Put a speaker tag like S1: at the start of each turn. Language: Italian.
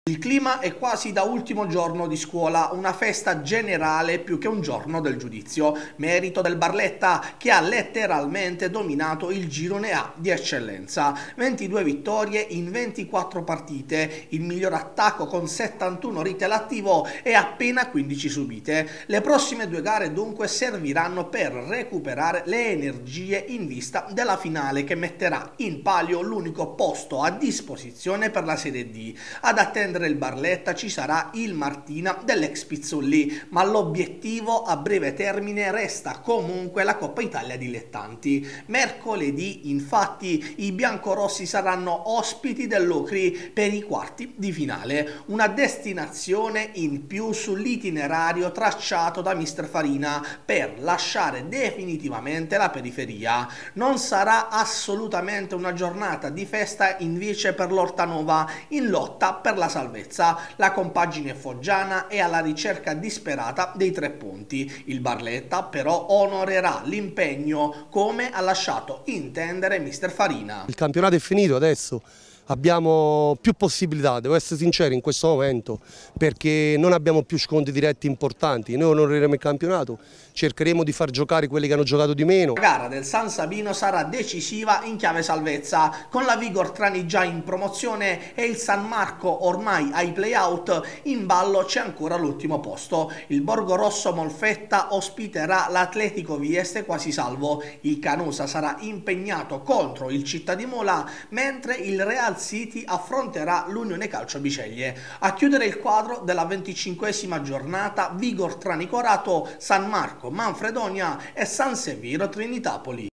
S1: Il clima è quasi da ultimo giorno di scuola, una festa generale più che un giorno del giudizio, merito del Barletta che ha letteralmente dominato il girone A di eccellenza. 22 vittorie in 24 partite, il miglior attacco con 71 reti all'attivo e appena 15 subite. Le prossime due gare dunque serviranno per recuperare le energie in vista della finale che metterà in palio l'unico posto a disposizione per la Serie D. Ad attendere il Barletta ci sarà il Martina dell'ex Pizzulli, ma l'obiettivo a breve termine resta comunque la Coppa Italia dilettanti. Mercoledì infatti i biancorossi saranno ospiti dell'Ocri per i quarti di finale, una destinazione in più sull'itinerario tracciato da mister Farina per lasciare definitivamente la periferia. Non sarà assolutamente una giornata di festa invece per l'Ortanova in lotta per la salvezza. La compagine foggiana è alla ricerca disperata dei 3 punti. Il Barletta però onorerà l'impegno come ha lasciato intendere mister Farina.
S2: Il campionato è finito adesso. Abbiamo più possibilità, devo essere sincero in questo momento, perché non abbiamo più scontri diretti importanti. Noi onoreremo il campionato, cercheremo di far giocare quelli che hanno giocato di meno.
S1: La gara del San Sabino sarà decisiva in chiave salvezza, con la Vigor Trani già in promozione e il San Marco ormai ai play-out. In ballo c'è ancora l'ultimo posto. Il Borgo Rosso Molfetta ospiterà l'Atletico Vieste quasi salvo. Il Canosa sarà impegnato contro il Città di Mola, mentre il Real City affronterà l'Unione Calcio Biceglie. A chiudere il quadro della 25esima giornata Vigor Trani Corato, San Marco Manfredonia e San Severo Trinitapoli.